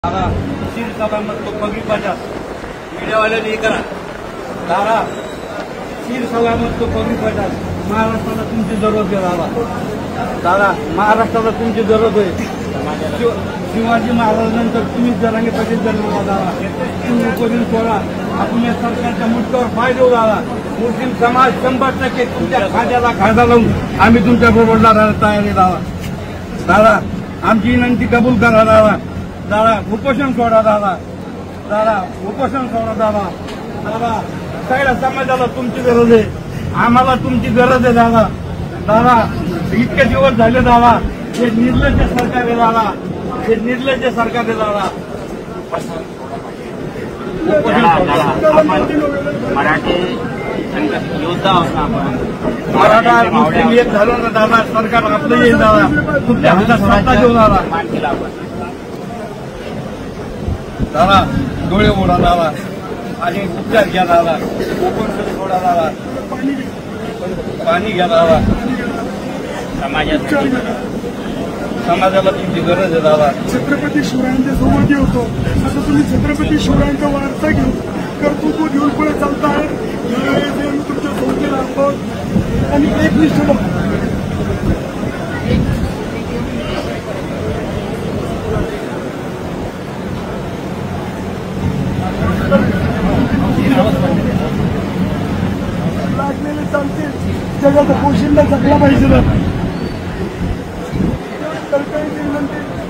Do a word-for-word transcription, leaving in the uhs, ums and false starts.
दादा शीर सलामत तो पगड़ी पचास मीडिया वाले नहीं करा दादा शीर सलामत तो पगड़ी पचास महाराष्ट्राला तुमची जरूरत आहे दादा दादा महाराष्ट्राला तुमची जरूरत आहे शिवाजी महाराजांनंतर तुम्हीच जरांगे पाटील जन्मला दादा तुम्ही उपोषण सोडा आपण या सरकारच्या मुद्द्यावर पाय देऊ दादा मुस्लिम समाज शंभर टक्के तुमच्या खांद्याला खांदा लावून आम्ही तुमच्या बरोबर लढायला तयार आहे दादा दादा आमची विनंती कबूल करा दादा दादा उपोषण सोडा दादा दादा उपोषण सोडा दादा दादा सगळ्या समाजाला तुमची गरज आहे आम्हाला तुमची गरज आहे दादा दादा इतके दिवस झाले दादा हे निर्लज्ज सरकार आहे दादा हे निर्लज्ज सरकार आहे दादा मराठी योद्धा आपण मराठा मुस्लिम एक झालो ना दादा सरकार आपलं येईल दादा तुमच्या हातात सत्ता घेऊन दादा दादा डोळे ओढा दादा आणि उपचार घ्या दादा उपोषण सोडा दादा पाणी घ्या दादा समाजासाठी समाजाला तुमची गरज आहे दादा छत्रपती शिवरायांच्या सोबत होतो असं तुम्ही छत्रपती शिवरायांचा वारसा घेऊन कर्तृत्व घेऊन पुढे चालताय आम्ही तुमच्या सोबत आहोत आणि एकनिष्ठ लागलेले चालतील जगाचा पोशिंदा जगला पाहिजे तर काही